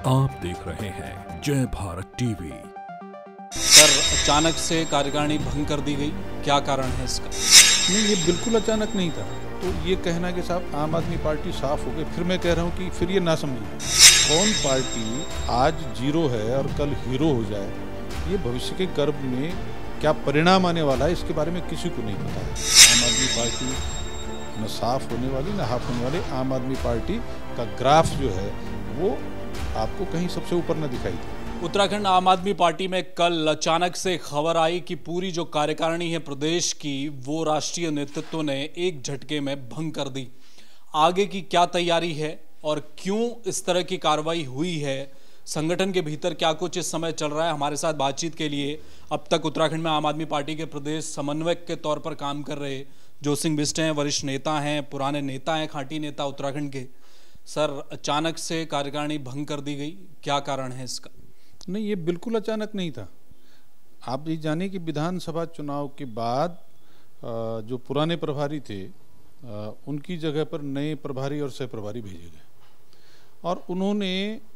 आप देख रहे हैं जय भारत टीवी। सर, अचानक से कार्यकारिणी भंग कर दी गई, क्या कारण है इसका? नहीं, ये बिल्कुल अचानक नहीं था। तो ये कहना कि साहब आम आदमी पार्टी साफ हो गई, फिर मैं कह रहा हूँ कि फिर ये ना समझिए। कौन पार्टी आज जीरो है और कल हीरो हो जाए, ये भविष्य के गर्भ में क्या परिणाम आने वाला है, इसके बारे में किसी को नहीं पता है। आम आदमी पार्टी न साफ होने वाली न हाफ होने वाली। आम आदमी पार्टी का ग्राफ जो है वो आपको कहीं सबसे ऊपर न दिखाई दे। उत्तराखंड आम आदमी पार्टी में कल अचानक से खबर आई कि पूरी जो कार्यकारिणी है प्रदेश की, वो राष्ट्रीय नेतृत्व ने एक झटके में भंग कर दी। आगे की क्या तैयारी है और क्यों इस तरह की कार्रवाई हुई है, संगठन के भीतर क्या कुछ इस समय चल रहा है, हमारे साथ बातचीत के लिए अब तक उत्तराखंड में आम आदमी पार्टी के प्रदेश समन्वयक के तौर पर काम कर रहे जो सिंह बिष्ट हैं, वरिष्ठ नेता हैं, पुराने नेता हैं, खांटी नेता उत्तराखंड के। सर, अचानक से कार्यकारिणी भंग कर दी गई, क्या कारण है इसका? नहीं, ये बिल्कुल अचानक नहीं था। आप ये जाने कि विधानसभा चुनाव के बाद जो पुराने प्रभारी थे उनकी जगह पर नए प्रभारी और सह प्रभारी भेजे गए और उन्होंने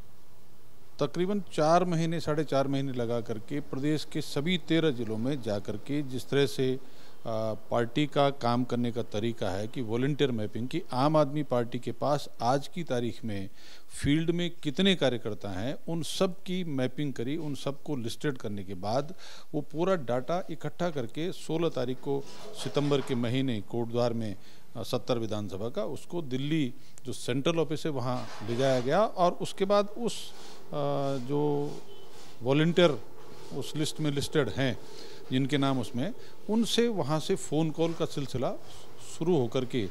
तकरीबन 4 महीने 4.5 महीने लगा करके प्रदेश के सभी 13 जिलों में जा करके जिस तरह से पार्टी का काम करने का तरीका है कि वॉलंटियर मैपिंग की, आम आदमी पार्टी के पास आज की तारीख में फील्ड में कितने कार्यकर्ता हैं उन सब की मैपिंग करी, उन सब को लिस्टेड करने के बाद वो पूरा डाटा इकट्ठा करके 16 तारीख को सितंबर के महीने कोटद्वार में 70 विधानसभा का उसको दिल्ली जो सेंट्रल ऑफिस है वहाँ ले जाया गया और उसके बाद उस जो वॉलंटियर उस लिस्ट में लिस्टेड हैं जिनके नाम उसमें, उनसे वहाँ से फ़ोन कॉल का सिलसिला शुरू होकर के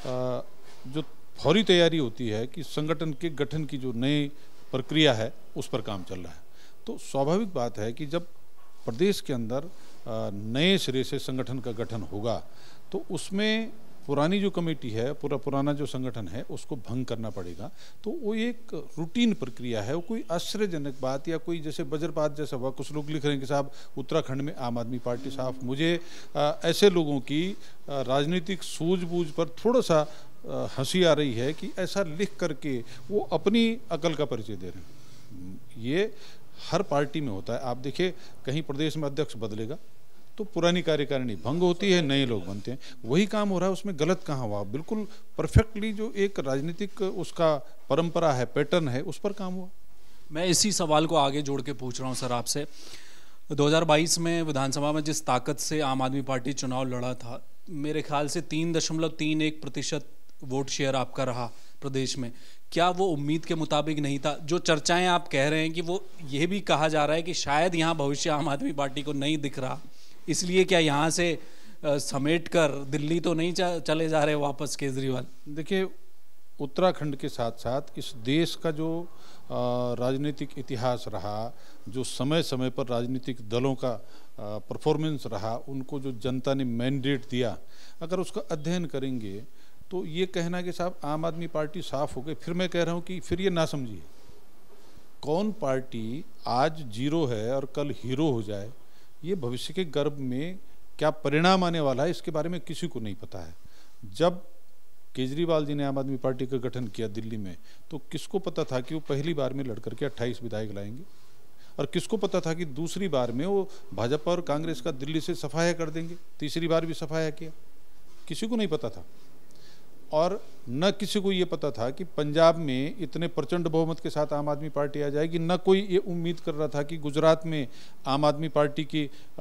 जो फौरी तैयारी होती है कि संगठन के गठन की जो नई प्रक्रिया है उस पर काम चल रहा है। तो स्वाभाविक बात है कि जब प्रदेश के अंदर नए सिरे से संगठन का गठन होगा तो उसमें पुरानी जो कमेटी है, पुराना जो संगठन है उसको भंग करना पड़ेगा। तो वो एक रूटीन प्रक्रिया है, वो कोई आश्चर्यजनक बात या कोई जैसे वज्रपात जैसा हुआ। कुछ लोग लिख रहे हैं कि साहब उत्तराखंड में आम आदमी पार्टी साफ। मुझे ऐसे लोगों की राजनीतिक सूझबूझ पर थोड़ा सा हंसी आ रही है कि ऐसा लिख करके वो अपनी अकल का परिचय दे रहे हैं। ये हर पार्टी में होता है। आप देखिए, कहीं प्रदेश में अध्यक्ष बदलेगा तो पुरानी कार्यकारिणी भंग होती है, नए लोग बनते हैं। वही काम हो रहा है, उसमें गलत कहाँ हुआ? बिल्कुल परफेक्टली जो एक राजनीतिक उसका परंपरा है, पैटर्न है, उस पर काम हुआ। मैं इसी सवाल को आगे जोड़ के पूछ रहा हूँ सर आपसे। 2022 में विधानसभा में जिस ताकत से आम आदमी पार्टी चुनाव लड़ा था, मेरे ख्याल से 3.31% वोट शेयर आपका रहा प्रदेश में। क्या वो उम्मीद के मुताबिक नहीं था? जो चर्चाएं आप कह रहे हैं कि वो ये भी कहा जा रहा है कि शायद यहाँ भविष्य आम आदमी पार्टी को नहीं दिख रहा, इसलिए क्या यहाँ से समेट कर दिल्ली तो नहीं चले जा रहे वापस केजरीवाल? देखिए, उत्तराखंड के साथ साथ इस देश का जो राजनीतिक इतिहास रहा, जो समय समय पर राजनीतिक दलों का परफॉर्मेंस रहा, उनको जो जनता ने मैंडेट दिया, अगर उसका अध्ययन करेंगे तो ये कहना कि साहब आम आदमी पार्टी साफ हो गई, फिर मैं कह रहा हूँ कि फिर ये ना समझिए। कौन पार्टी आज जीरो है और कल हीरो हो जाए, ये भविष्य के गर्भ में क्या परिणाम आने वाला है, इसके बारे में किसी को नहीं पता है। जब केजरीवाल जी ने आम आदमी पार्टी का गठन किया दिल्ली में, तो किसको पता था कि वो पहली बार में लड़कर के 28 विधायक लाएंगे, और किसको पता था कि दूसरी बार में वो भाजपा और कांग्रेस का दिल्ली से सफाया कर देंगे, तीसरी बार भी सफाया किया? किसी को नहीं पता था। और न किसी को ये पता था कि पंजाब में इतने प्रचंड बहुमत के साथ आम आदमी पार्टी आ जाएगी। न कोई ये उम्मीद कर रहा था कि गुजरात में आम आदमी पार्टी की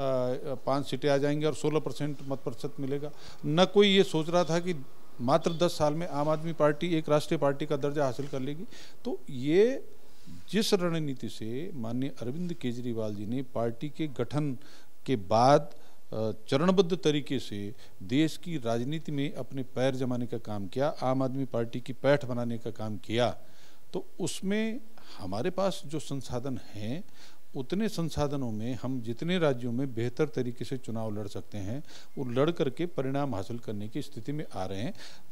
5 सीटें आ जाएंगी और 16% मत प्रतिशत मिलेगा। न कोई ये सोच रहा था कि मात्र 10 साल में आम आदमी पार्टी एक राष्ट्रीय पार्टी का दर्जा हासिल कर लेगी। तो ये जिस रणनीति से माननीय अरविंद केजरीवाल जी ने पार्टी के गठन के बाद चरणबद्ध तरीके से देश की राजनीति में अपने पैर जमाने का काम किया, आम आदमी पार्टी की पैठ बनाने का काम किया, तो उसमें हमारे पास जो संसाधन हैं, उतने संसाधनों में हम जितने राज्यों में बेहतर तरीके से चुनाव लड़ सकते हैं वो लड़ करके परिणाम हासिल करने की स्थिति में आ रहे हैं।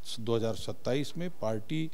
2027 में पार्टी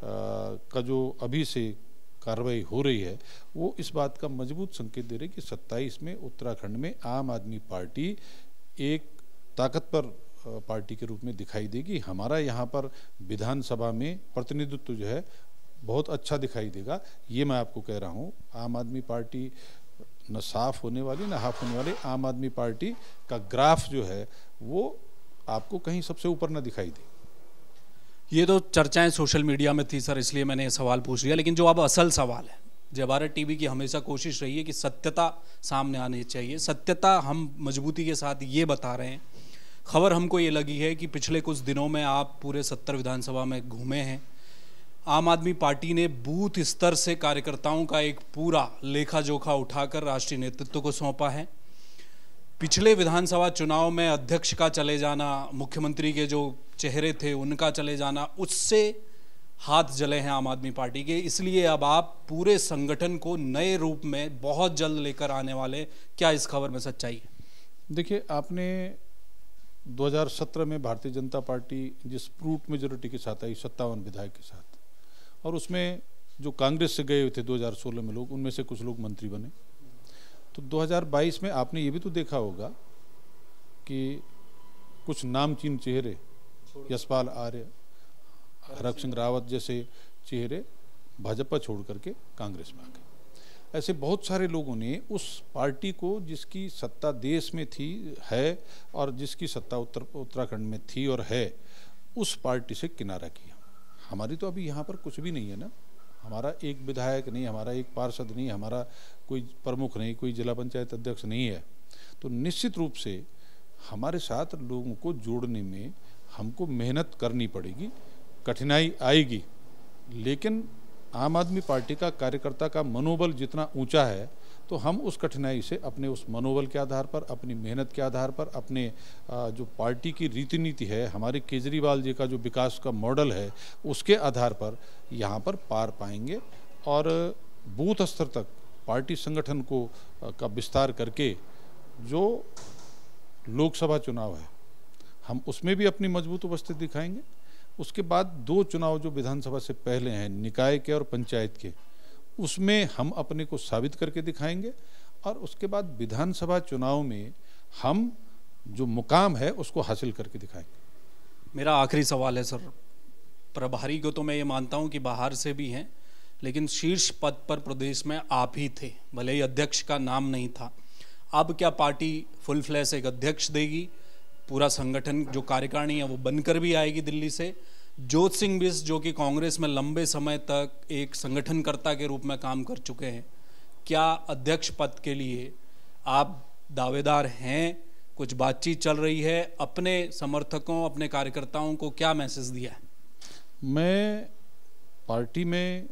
का जो अभी से कार्रवाई हो रही है वो इस बात का मजबूत संकेत दे रही है कि 27 में उत्तराखंड में आम आदमी पार्टी एक ताकतवर पार्टी के रूप में दिखाई देगी। हमारा यहाँ पर विधानसभा में प्रतिनिधित्व जो है बहुत अच्छा दिखाई देगा, ये मैं आपको कह रहा हूँ। आम आदमी पार्टी न साफ होने वाली न हाफ होने वाली, आम आदमी पार्टी का ग्राफ जो है वो आपको कहीं सबसे ऊपर न दिखाई दे। ये तो चर्चाएं सोशल मीडिया में थी सर, इसलिए मैंने ये सवाल पूछ लिया, लेकिन जो अब असल सवाल है, जय भारत टीवी की हमेशा कोशिश रही है कि सत्यता सामने आनी चाहिए। सत्यता हम मजबूती के साथ ये बता रहे हैं। खबर हमको ये लगी है कि पिछले कुछ दिनों में आप पूरे 70 विधानसभा में घूमे हैं। आम आदमी पार्टी ने बूथ स्तर से कार्यकर्ताओं का एक पूरा लेखा जोखा उठाकर राष्ट्रीय नेतृत्व को सौंपा है। पिछले विधानसभा चुनाव में अध्यक्ष का चले जाना, मुख्यमंत्री के जो चेहरे थे उनका चले जाना, उससे हाथ जले हैं आम आदमी पार्टी के। इसलिए अब आप पूरे संगठन को नए रूप में बहुत जल्द लेकर आने वाले, क्या इस खबर में सच्चाई है? देखिए, आपने 2017 में भारतीय जनता पार्टी जिस प्रूफ मेजोरिटी के साथ आई 57 विधायक के साथ, और उसमें जो कांग्रेस से गए हुए थे 2016 में लोग, उनमें से कुछ लोग मंत्री बने। तो 2022 में आपने ये भी तो देखा होगा कि कुछ नामचीन चेहरे, यशपाल आर्य, हरक सिंह रावत जैसे चेहरे भाजपा छोड़ करके कांग्रेस में आ गए। ऐसे बहुत सारे लोगों ने उस पार्टी को, जिसकी सत्ता देश में थी है और जिसकी सत्ता उत्तराखंड में थी और है, उस पार्टी से किनारा किया। हमारी तो अभी यहाँ पर कुछ भी नहीं है ना, हमारा एक विधायक नहीं, हमारा एक पार्षद नहीं, हमारा कोई प्रमुख नहीं, कोई जिला पंचायत अध्यक्ष नहीं है। तो निश्चित रूप से हमारे साथ लोगों को जोड़ने में हमको मेहनत करनी पड़ेगी, कठिनाई आएगी, लेकिन आम आदमी पार्टी का कार्यकर्ता का मनोबल जितना ऊंचा है, तो हम उस कठिनाई से अपने उस मनोबल के आधार पर, अपनी मेहनत के आधार पर, अपने जो पार्टी की रीति नीति है, हमारे केजरीवाल जी का जो विकास का मॉडल है, उसके आधार पर यहाँ पर पार पाएंगे और बूथ स्तर तक पार्टी संगठन को का विस्तार करके जो लोकसभा चुनाव है हम उसमें भी अपनी मजबूत उपस्थिति दिखाएंगे। उसके बाद 2 चुनाव जो विधानसभा से पहले हैं, निकाय के और पंचायत के, उसमें हम अपने को साबित करके दिखाएंगे और उसके बाद विधानसभा चुनाव में हम जो मुकाम है उसको हासिल करके दिखाएंगे। मेरा आखिरी सवाल है सर, प्रभारी को तो मैं ये मानता हूँ कि बाहर से भी हैं, लेकिन शीर्ष पद पर प्रदेश में आप ही थे, भले ही अध्यक्ष का नाम नहीं था। अब क्या पार्टी फुल फ्लैश एक अध्यक्ष देगी? पूरा संगठन जो कार्यकारिणी है वो बनकर भी आएगी दिल्ली से? जोत सिंह बिष्ट जो कि कांग्रेस में लंबे समय तक एक संगठनकर्ता के रूप में काम कर चुके हैं, क्या अध्यक्ष पद के लिए आप दावेदार हैं? कुछ बातचीत चल रही है? अपने समर्थकों, अपने कार्यकर्ताओं को क्या मैसेज दिया है? मैं पार्टी में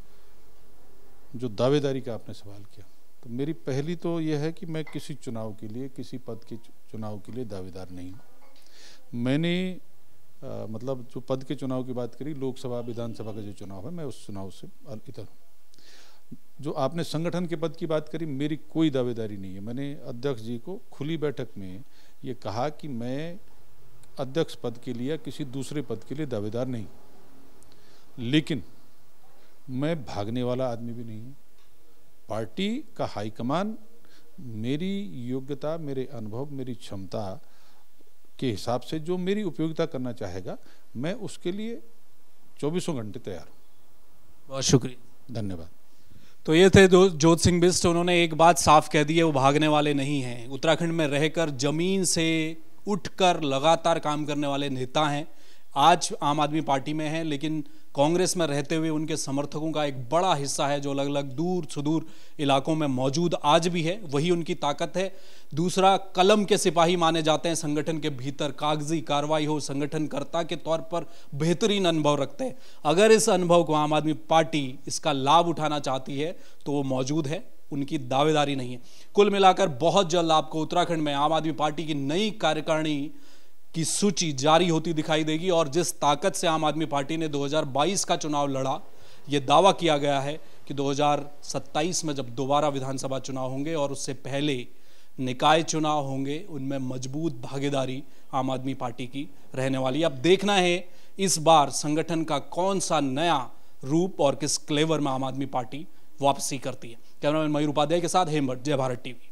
जो दावेदारी का आपने सवाल किया, तो मेरी पहली तो यह है कि मैं किसी चुनाव के लिए, किसी पद के चुनाव के लिए दावेदार नहीं हूँ। मैंने मतलब जो पद के चुनाव की बात करी, लोकसभा विधानसभा का जो चुनाव है, मैं उस चुनाव से इतर हूँ। जो आपने संगठन के पद की बात करी, मेरी कोई दावेदारी नहीं है। मैंने अध्यक्ष जी को खुली बैठक में ये कहा कि मैं अध्यक्ष पद के लिए या किसी दूसरे पद के लिए दावेदार नहीं, लेकिन मैं भागने वाला आदमी भी नहीं हूँ। पार्टी का हाईकमान मेरी योग्यता, मेरे अनुभव, मेरी क्षमता के हिसाब से जो मेरी उपयोगिता करना चाहेगा, मैं उसके लिए 24 घंटे तैयार हूँ। बहुत शुक्रिया, धन्यवाद। तो ये थे जोत सिंह बिष्ट। उन्होंने एक बात साफ कह दी है, वो भागने वाले नहीं हैं। उत्तराखंड में रहकर जमीन से उठकर लगातार काम करने वाले नेता हैं। आज आम आदमी पार्टी में हैं, लेकिन कांग्रेस में रहते हुए उनके समर्थकों का एक बड़ा हिस्सा है जो अलग अलग दूर सुदूर इलाकों में मौजूद आज भी है। वही उनकी ताकत है। दूसरा, कलम के सिपाही माने जाते हैं संगठन के भीतर। कागजी कार्रवाई हो, संगठनकर्ता के तौर पर बेहतरीन अनुभव रखते हैं। अगर इस अनुभव को आम आदमी पार्टी इसका लाभ उठाना चाहती है तो वो मौजूद है, उनकी दावेदारी नहीं है। कुल मिलाकर बहुत जल्द आपको उत्तराखंड में आम आदमी पार्टी की नई कार्यकारिणी की सूची जारी होती दिखाई देगी। और जिस ताकत से आम आदमी पार्टी ने 2022 का चुनाव लड़ा, यह दावा किया गया है कि 2027 में जब दोबारा विधानसभा चुनाव होंगे और उससे पहले निकाय चुनाव होंगे, उनमें मजबूत भागीदारी आम आदमी पार्टी की रहने वाली है। अब देखना है इस बार संगठन का कौन सा नया रूप और किस क्लेवर में आम आदमी पार्टी वापसी करती है। कैमरामैन मयूर उपाध्याय के साथ हेमभट्ट, जय भारत टीवी।